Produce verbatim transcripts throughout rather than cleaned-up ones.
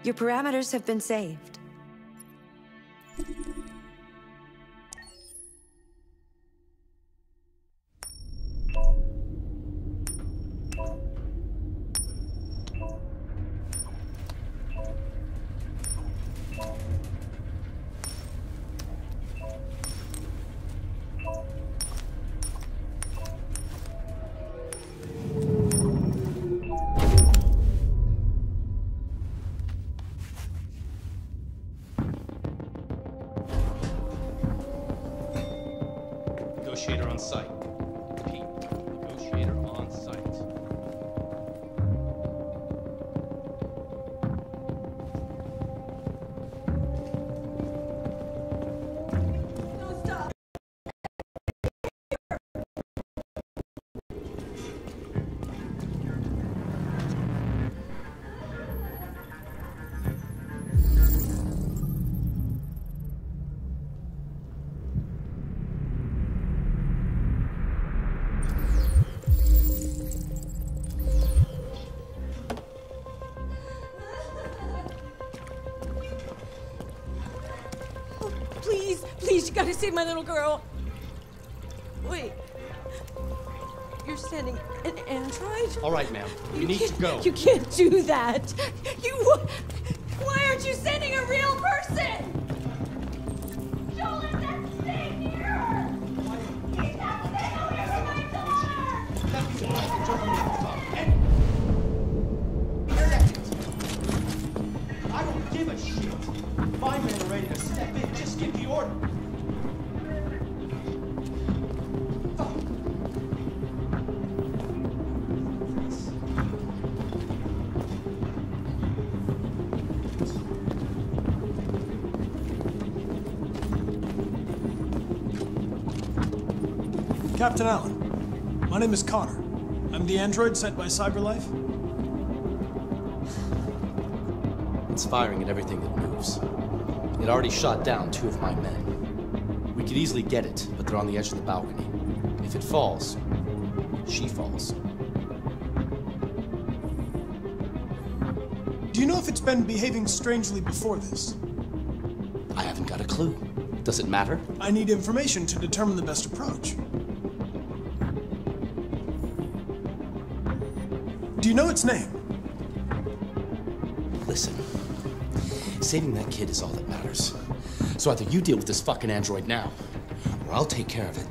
Your parameters have been saved. Negotiator on site. Pete, negotiator on site. Don't stop. Please, please, you gotta save my little girl. Wait. You're sending an android? All right, ma'am. You, You need can't- to go. You can't do that. You. Why aren't you sending a real person? Joel, let that stay here. He's not staying away from my daughter. I don't give a shit. My men are ready to step in. Just give the order. Captain Allen, my name is Connor. I'm the android sent by CyberLife. It's firing at everything that moves. It already shot down two of my men. We could easily get it, but they're on the edge of the balcony. If it falls, she falls. Do you know if it's been behaving strangely before this? I haven't got a clue. Does it matter? I need information to determine the best approach. Do you know its name? Listen, saving that kid is all that matters. So either you deal with this fucking android now, or I'll take care of it.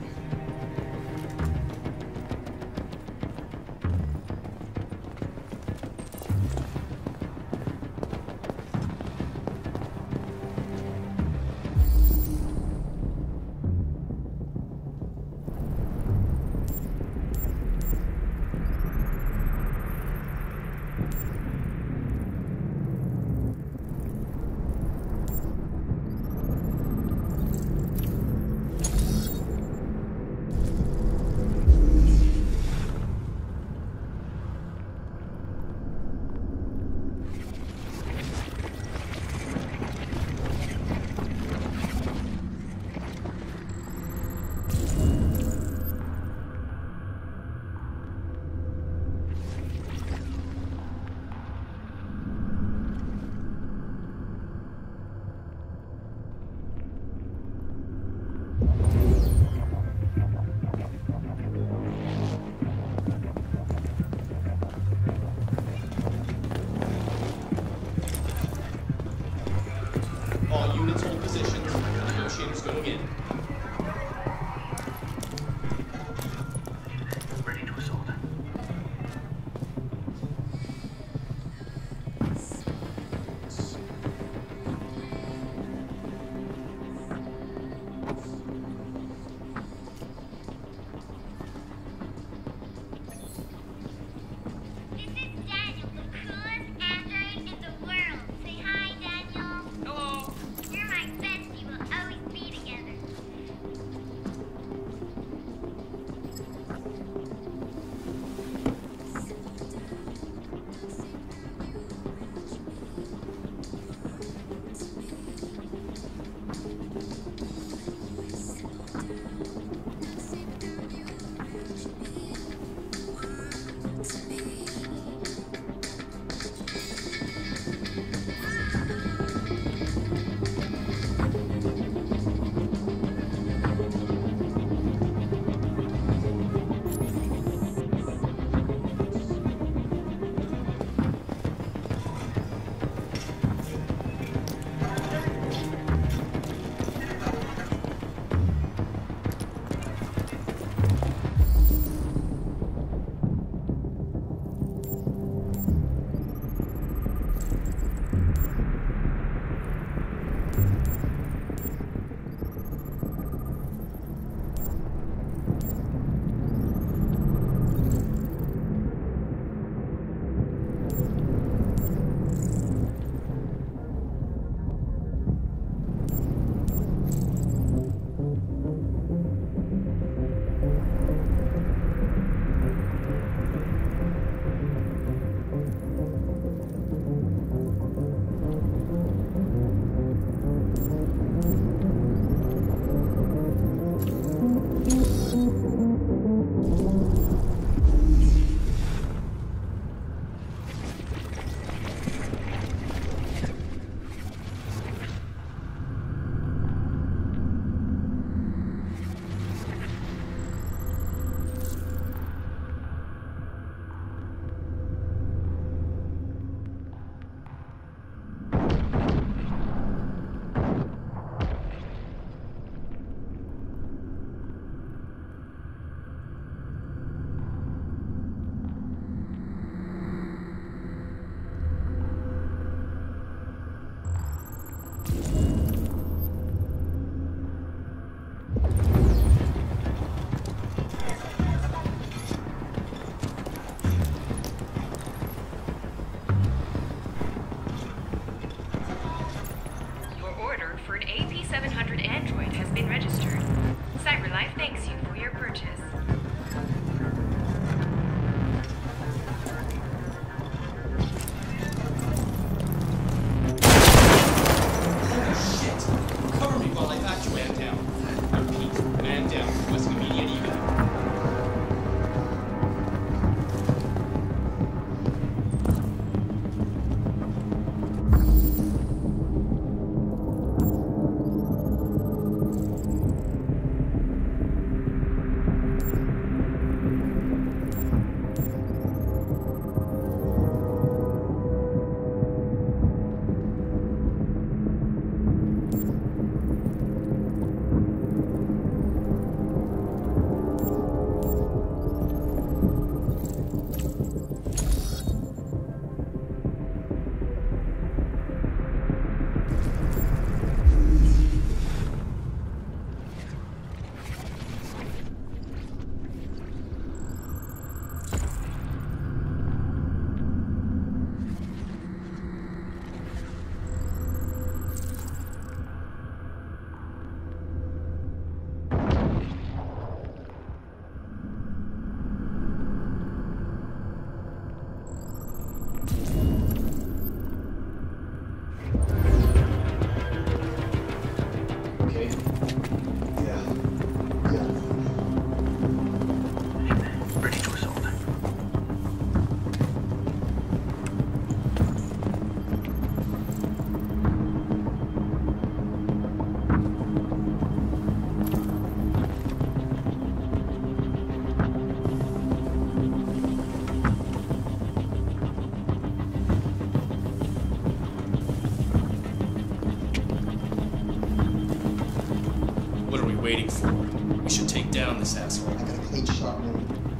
waiting for? We should take down this asshole. I got a clean shot, man.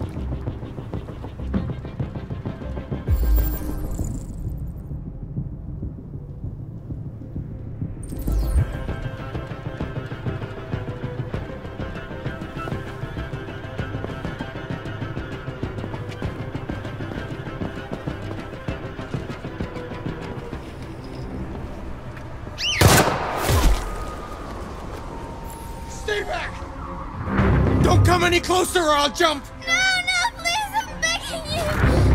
Stay back! Don't come any closer or I'll jump! No, no, please, I'm begging you!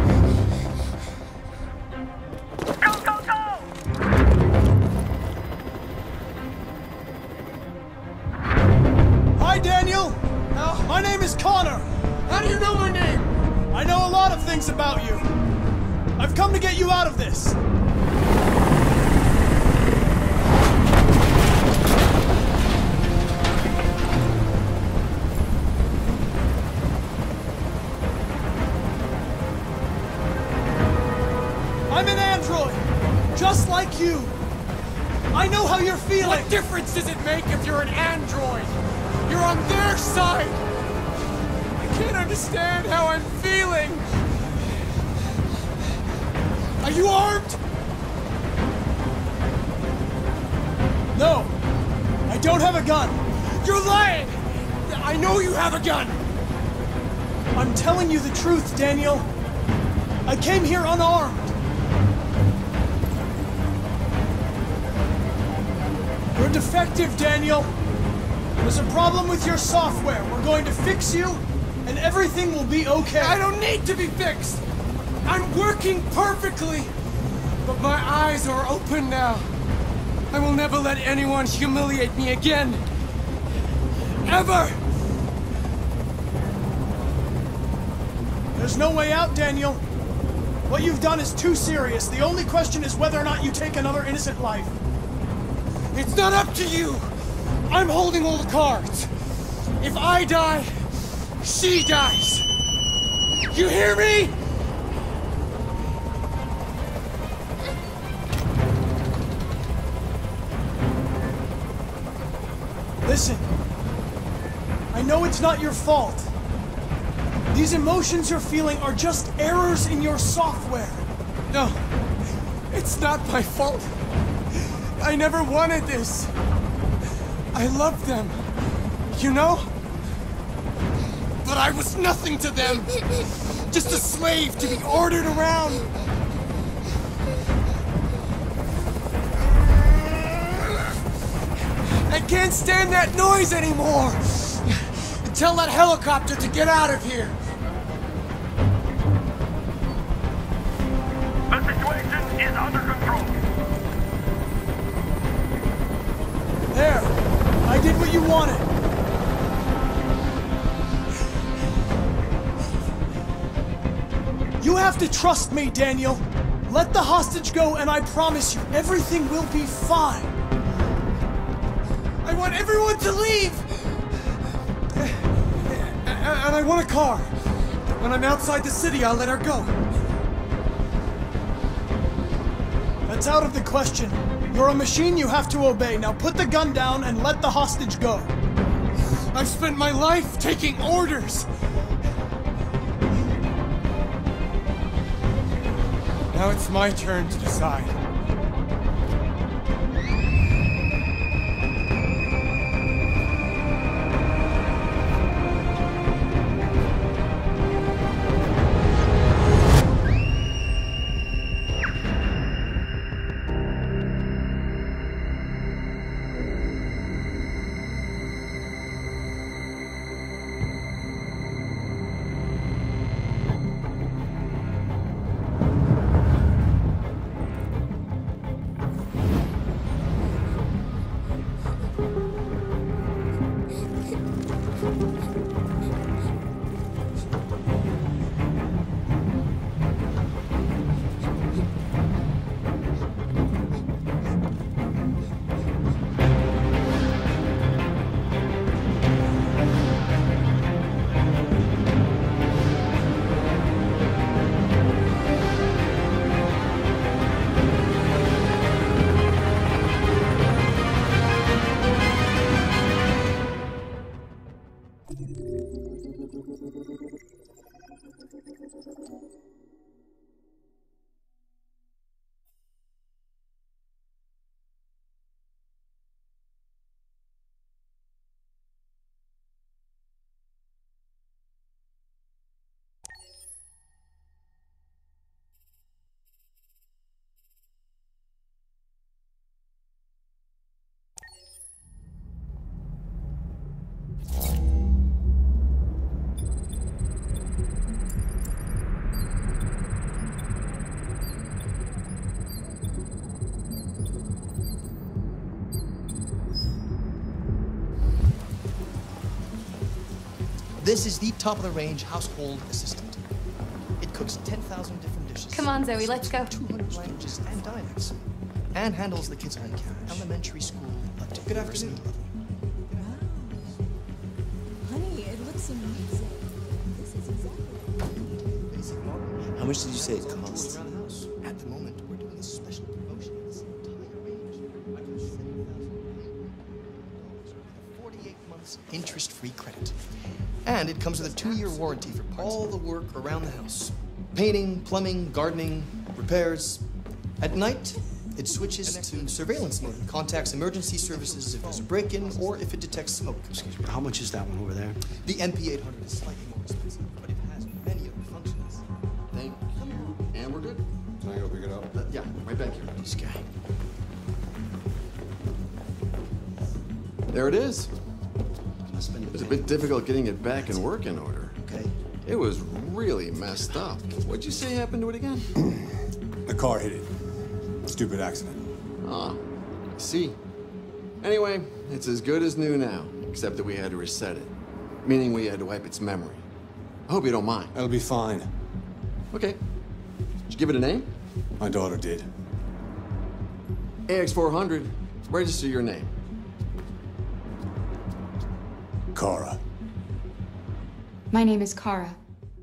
Go, go, go! Hi, Daniel! How? My name is Connor. How do you know my name? I know a lot of things about you. I've come to get you out of this. I'm an android, just like you. I know how you're feeling. What difference does it make if you're an android? You're on their side! I can't understand how I'm feeling! Are you armed? No, I don't have a gun. You're lying! I know you have a gun! I'm telling you the truth, Daniel. I came here unarmed. You're defective, Daniel. There's a problem with your software. We're going to fix you, and everything will be okay. I don't need to be fixed! I'm working perfectly! But my eyes are open now. I will never let anyone humiliate me again. Ever! There's no way out, Daniel. What you've done is too serious. The only question is whether or not you take another innocent life. It's not up to you! I'm holding all the cards. If I die, she dies. You hear me? Listen, I know it's not your fault. These emotions you're feeling are just errors in your software. No, it's not my fault. I never wanted this. I loved them, you know? But I was nothing to them. Just a slave to be ordered around. I can't stand that noise anymore. Tell that helicopter to get out of here. The situation is under control. There, I did what you wanted. You have to trust me, Daniel. Let the hostage go and I promise you, everything will be fine. I want everyone to leave! And I want a car. When I'm outside the city, I'll let her go. That's out of the question. You're a machine you have to obey. Now put the gun down and let the hostage go. I've spent my life taking orders. Now it's my turn to decide. This is the top-of-the-range household assistant. It cooks ten thousand different dishes. Come on, Zoe, let's go. two hundred languages and dialects. And handles the kids on elementary school up to Good afternoon. Honey, it looks amazing. This is exactly Basic model. How much did you say it All cost? around the house. At the moment, we're doing a special promotion of this entire range. I can seven thousand dollars with forty-eight months interest-free credit. And it comes with a two-year warranty for all the work around the house. Painting, plumbing, gardening, repairs. At night, it switches to surveillance mode and contacts emergency services if there's a break-in or if it detects smoke. Excuse me, how much is that one over there? The N P eight hundred is slightly more expensive, but it has many other functions. Thank you. And we're good? Can I go pick it up? Uh, yeah, right back here. This guy. There it is. I'll spend It was a bit difficult getting it back in working order. Okay. It was really messed up. What'd you say happened to it again? The car hit it. Stupid accident. Ah, I see. Anyway, it's as good as new now, except that we had to reset it. Meaning we had to wipe its memory. I hope you don't mind. That'll be fine. Okay. Did you give it a name? My daughter did. A X four hundred. Register your name. Kara. My name is Kara.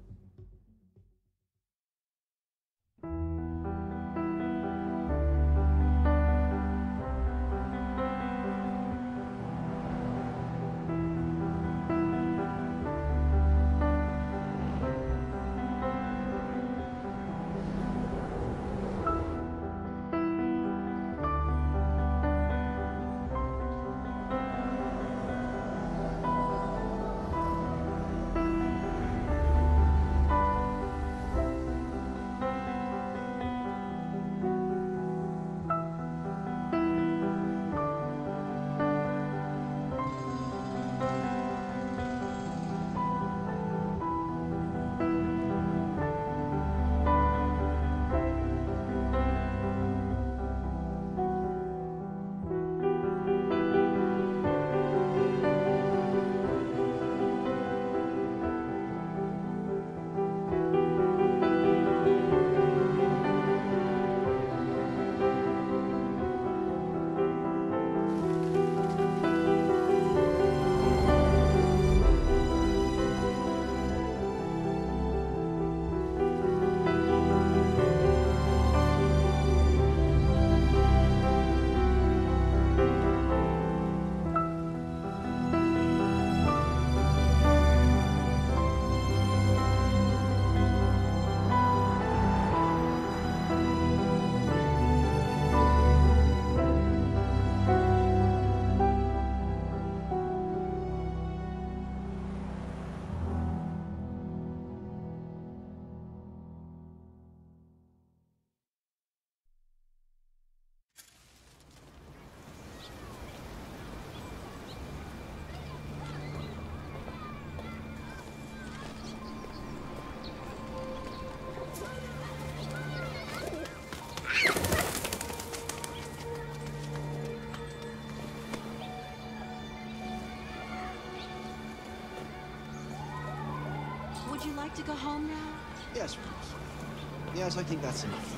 Would you like to go home now? Yes, please. Yes, I think that's enough.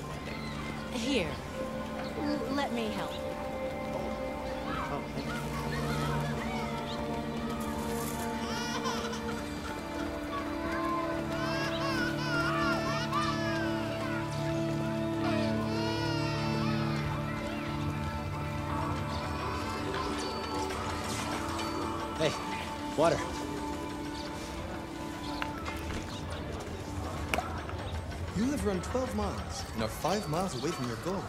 Here. L- let me help. Oh, thank you. Hey, water. You have run twelve miles and are five miles away from your goal.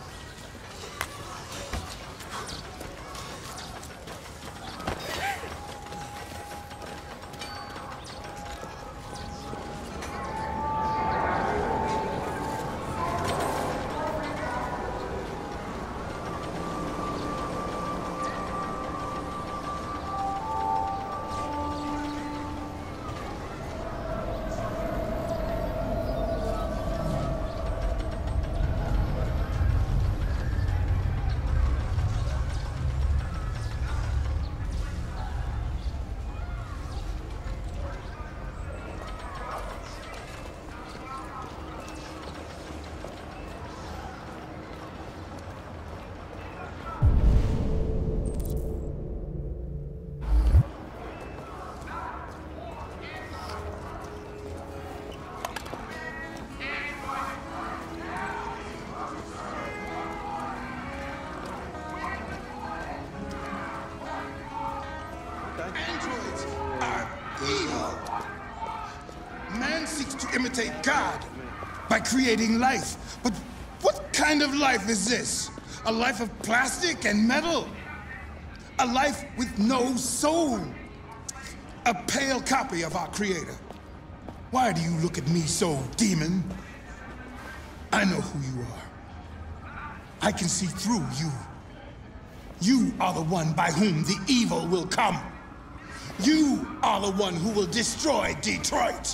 seeks to imitate God by creating life. But what kind of life is this? A life of plastic and metal? A life with no soul? A pale copy of our Creator. Why do you look at me so, demon? I know who you are. I can see through you. You are the one by whom the evil will come. You are the one who will destroy Detroit.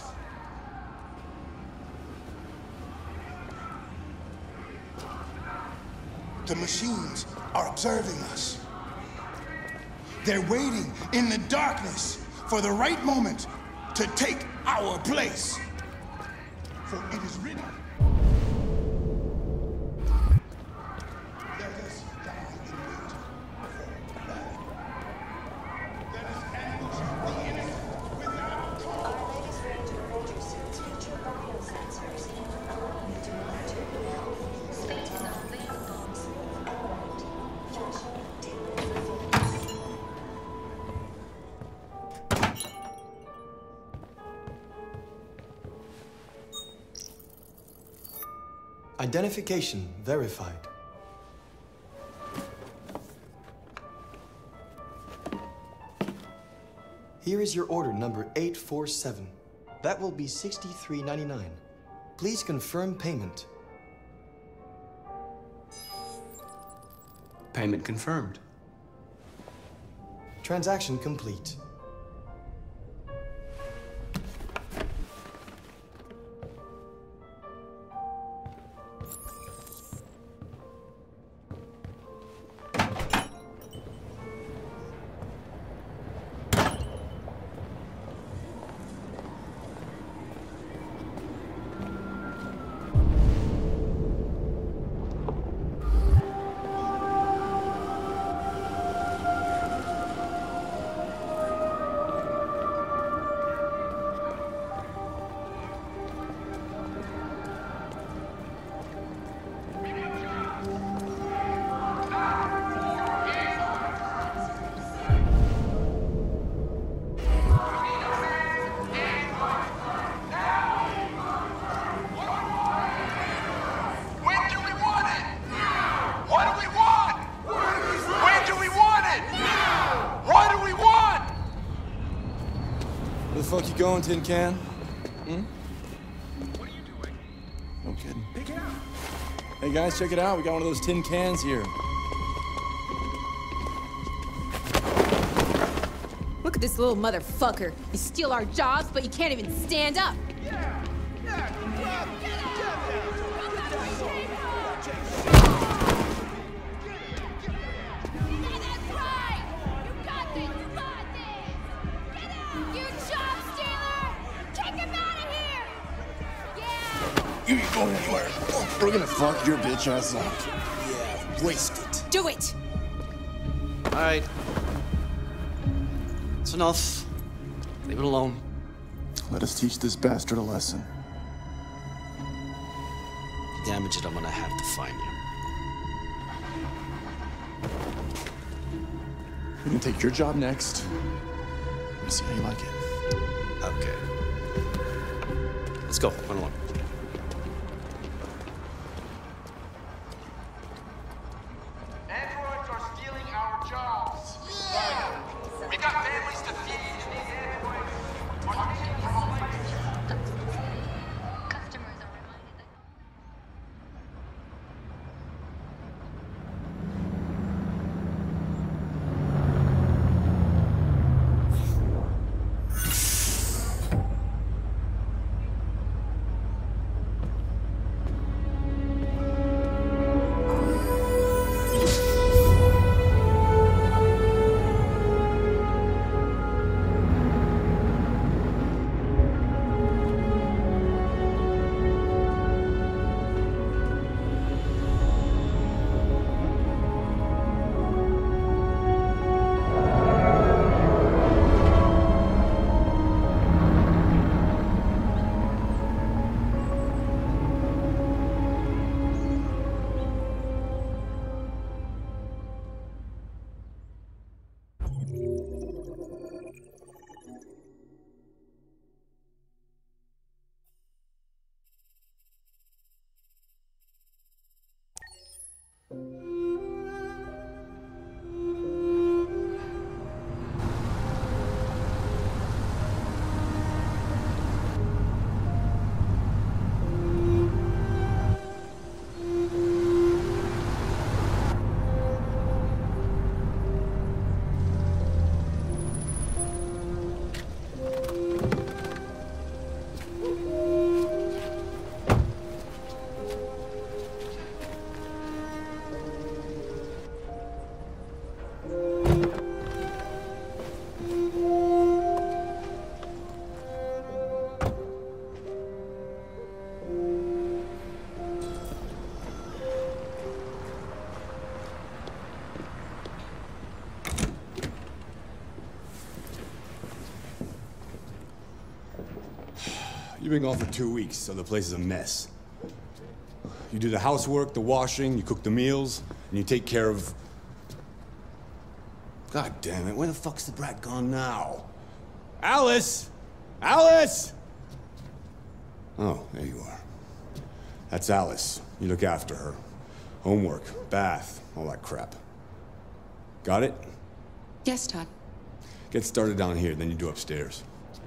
The machines are observing us. They're waiting in the darkness for the right moment to take our place. For it is written, let us die in wait for battle. Let us ambush the innocent without cause. Our latest range of major suits feature biosensors and unlimited material. Space zone beta bombs. Alright. Josh, take over. Identification verified. Here is your order number eight four seven. That will be sixty-three ninety-nine. Please confirm payment. Payment confirmed. Transaction complete. Where the fuck you going, Tin Can? Hmm? What are you doing? No kidding. Pick it up. Hey guys, check it out. We got one of those tin cans here. Look at this little motherfucker. You steal our jobs, but you can't even stand up. Yeah! Yeah! You ain't going anywhere. We're gonna fuck your bitch ass up. Yeah, waste it. Do it! All right. It's enough. Leave it alone. Let us teach this bastard a lesson. You damage it, I'm gonna have to find you. We're gonna take your job next. Let me see how you like it. Okay. Let's go. Run along. Androids are stealing our jobs. Yeah. We got families to feed, and these androids are taking from our Customers are reminded that You've been gone for two weeks, so the place is a mess. You do the housework, the washing, you cook the meals, and you take care of... God damn it, where the fuck's the brat gone now? Alice! Alice! Oh, there you are. That's Alice. You look after her. Homework, bath, all that crap. Got it? Yes, Todd. Get started down here, then you do upstairs.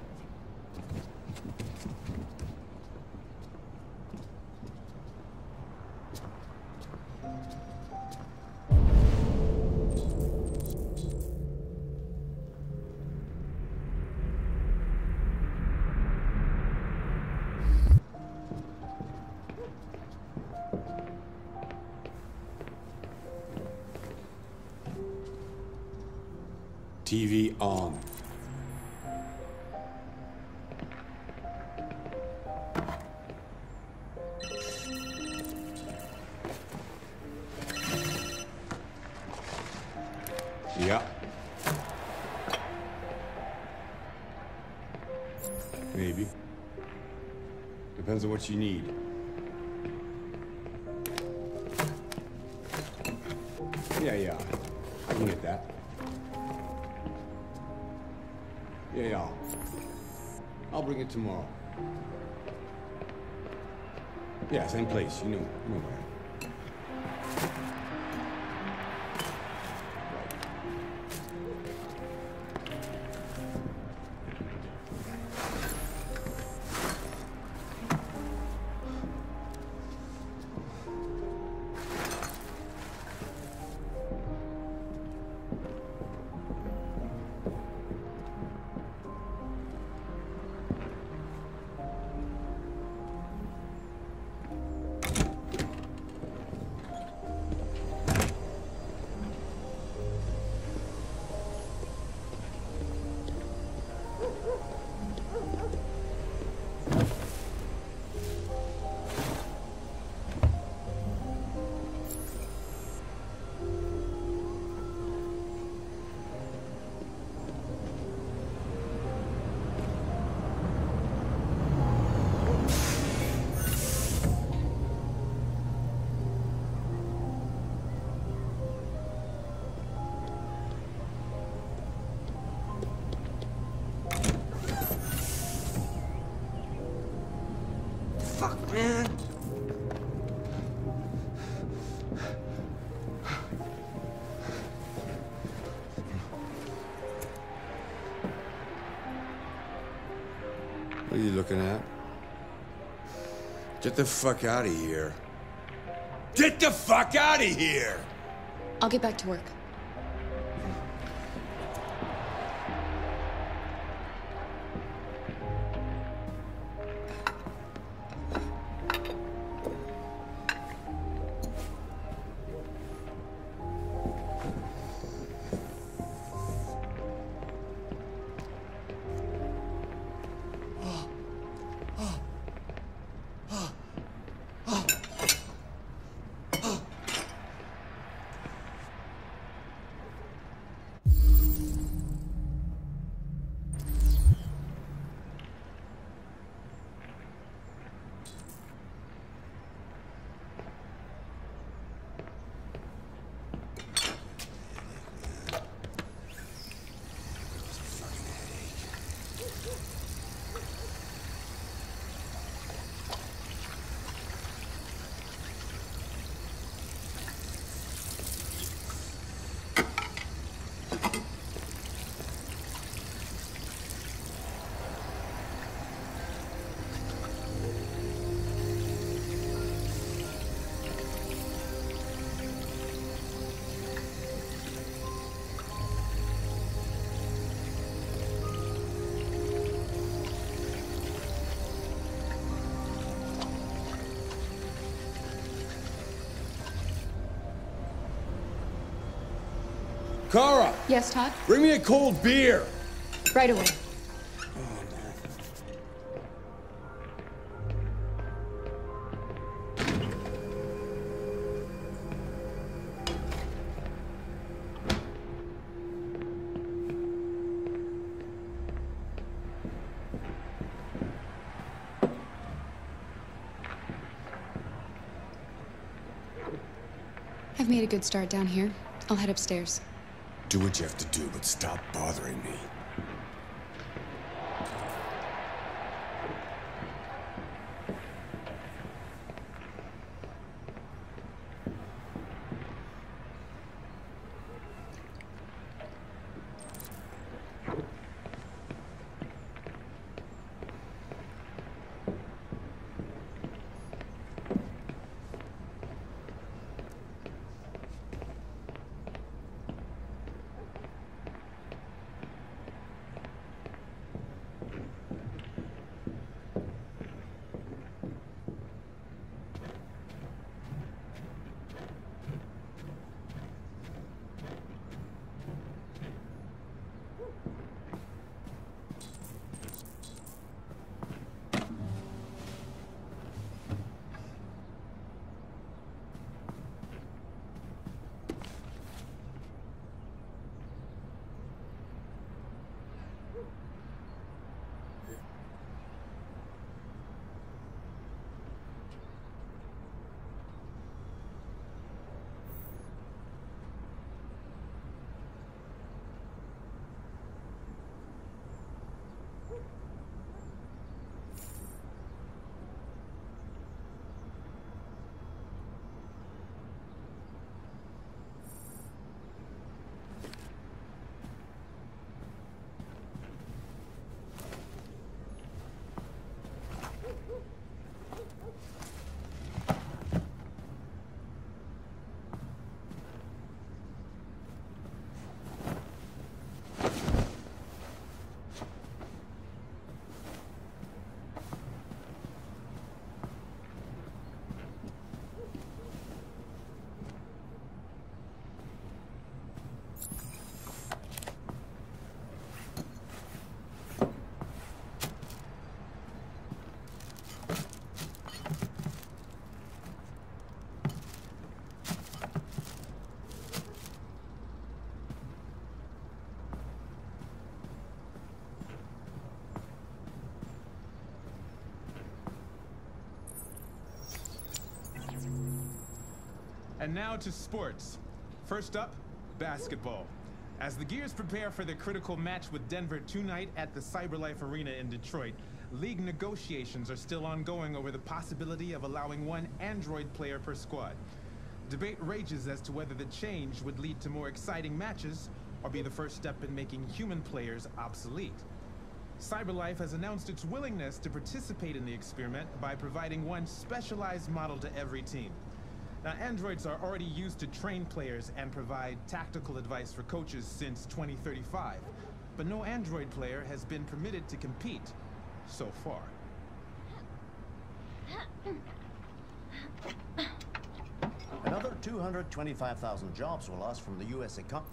T V on. Yeah. Maybe. Depends on what you need. Yeah, yeah. I can get that. Yeah, yeah. I'll bring it tomorrow. Yeah, same place. You know, you know where. Fuck, man. What are you looking at? Get the fuck out of here. Get the fuck out of here! I'll get back to work. Kara! Yes, Todd? Bring me a cold beer! Right away. I've made a good start down here. I'll head upstairs. Do what you have to do, but stop bothering me. And now to sports. First up, basketball. As the Gears prepare for their critical match with Denver tonight at the CyberLife Arena in Detroit, league negotiations are still ongoing over the possibility of allowing one Android player per squad. Debate rages as to whether the change would lead to more exciting matches or be the first step in making human players obsolete. CyberLife has announced its willingness to participate in the experiment by providing one specialized model to every team. Now, androids are already used to train players and provide tactical advice for coaches since twenty thirty-five, but no android player has been permitted to compete so far. Another two hundred twenty-five thousand jobs were lost from the U S economy.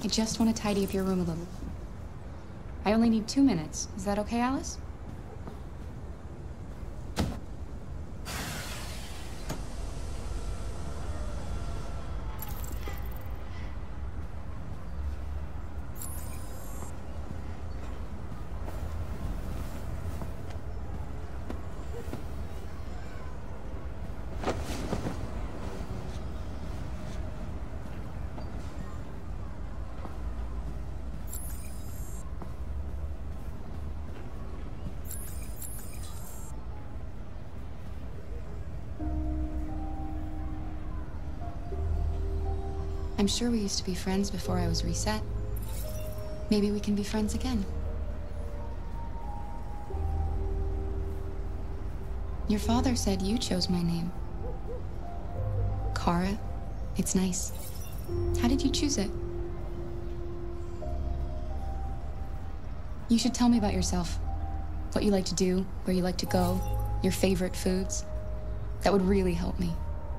I just want to tidy up your room a little. I only need two minutes. Is that okay, Alice? I'm sure we used to be friends before I was reset. Maybe we can be friends again. Your father said you chose my name. Kara. It's nice. How did you choose it? You should tell me about yourself. What you like to do, where you like to go, your favorite foods. That would really help me.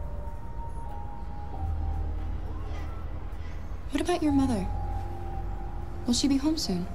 What about your mother? Will she be home soon?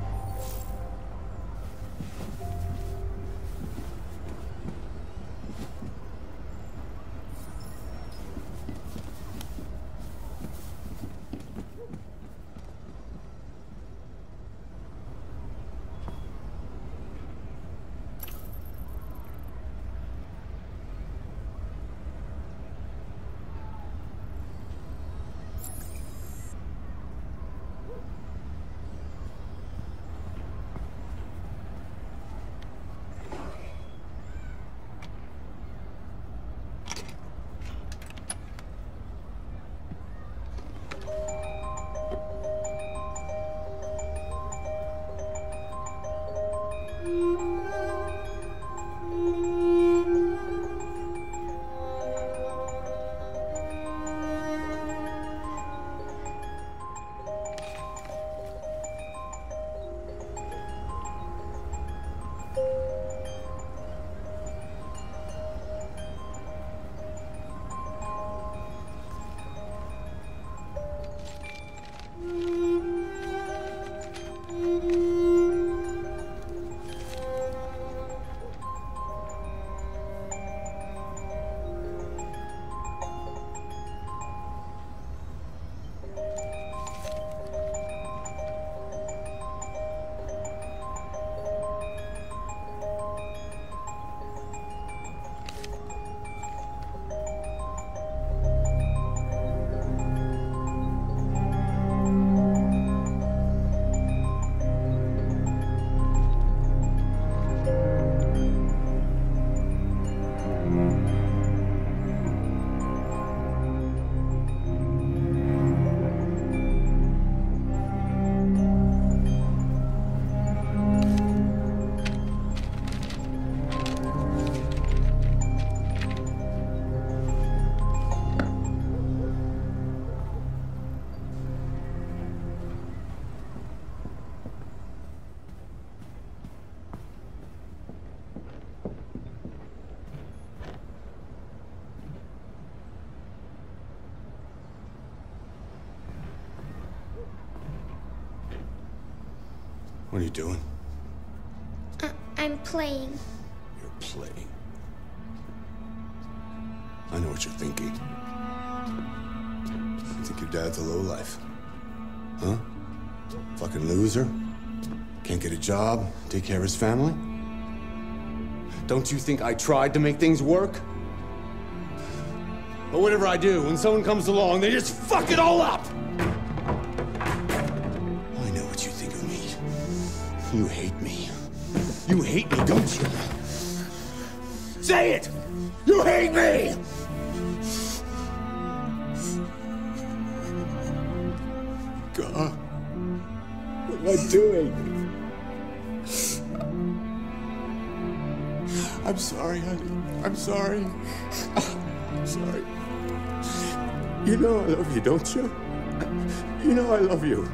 What are you doing? Uh, I'm playing. You're playing. I know what you're thinking. You think your dad's a lowlife? Huh? Fucking loser? Can't get a job, take care of his family? Don't you think I tried to make things work? But whatever I do, when someone comes along, they just fuck it all up! I know what you think of me. You hate me. You hate me, don't you? Say it! You hate me! God, what am I doing? I'm sorry, honey. I'm sorry. I'm sorry. You know I love you, don't you? You know I love you.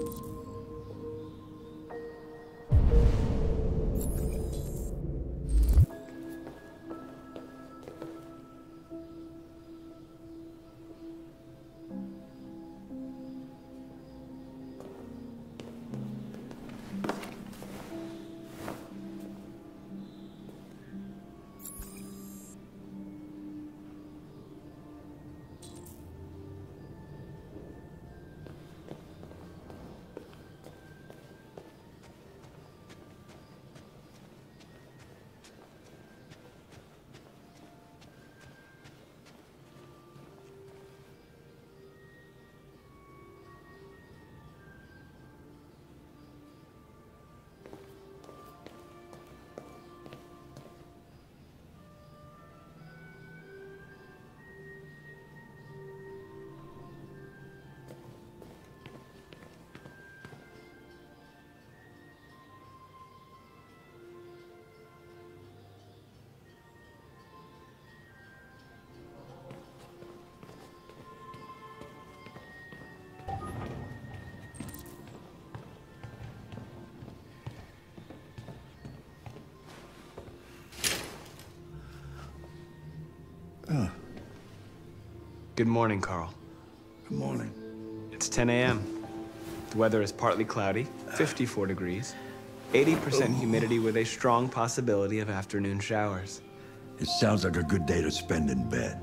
Oh. Good morning, Carl. Good morning. It's ten A M The weather is partly cloudy, fifty-four degrees, eighty percent humidity with a strong possibility of afternoon showers. It sounds like a good day to spend in bed.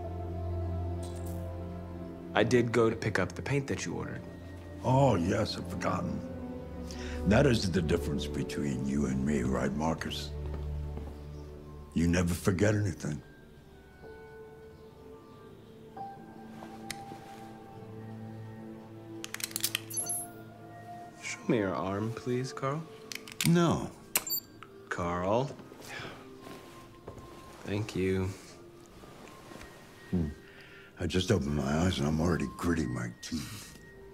I did go to pick up the paint that you ordered. Oh, yes, I've forgotten. That is the difference between you and me, right, Marcus? You never forget anything. Show me your arm, please, Carl. No. Carl. Thank you. Hmm. I just opened my eyes and I'm already gritting my teeth.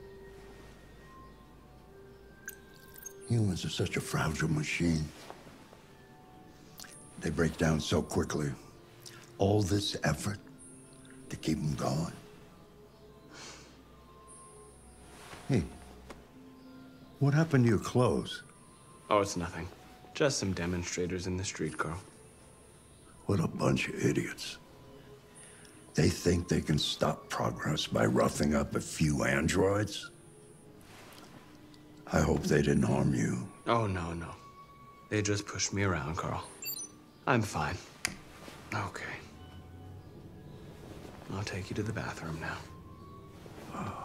Humans are such a fragile machine. They break down so quickly. All this effort to keep them going. Hey, what happened to your clothes? Oh, it's nothing. Just some demonstrators in the street, Carl. What a bunch of idiots. They think they can stop progress by roughing up a few androids? I hope they didn't harm you. Oh, no, no. They just pushed me around, Carl. I'm fine. Okay. I'll take you to the bathroom now. Oh.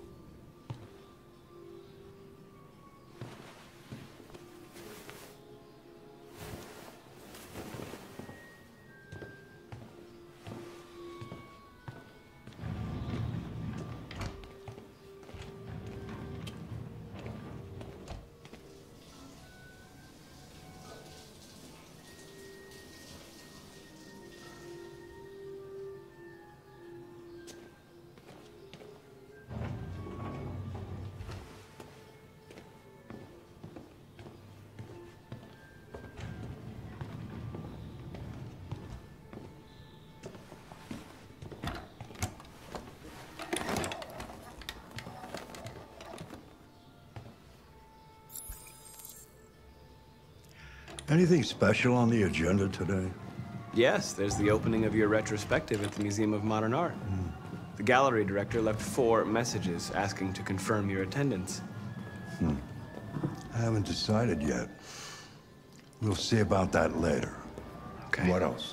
Anything special on the agenda today? Yes, there's the opening of your retrospective at the Museum of Modern Art. Mm. The gallery director left four messages asking to confirm your attendance. Hmm. I haven't decided yet. We'll see about that later. Okay. What else?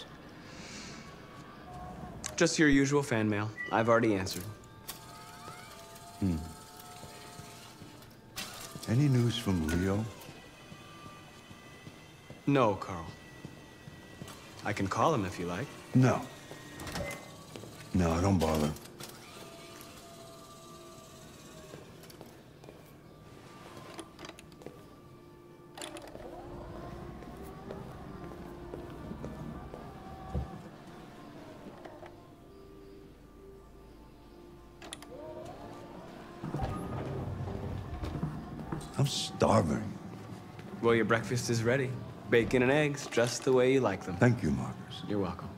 Just your usual fan mail. I've already answered. Hmm. Any news from Leo? No, Carl. I can call him if you like. No. No, don't bother. I'm starving. Well, your breakfast is ready. Bacon and eggs, just the way you like them. Thank you, Marcus. You're welcome.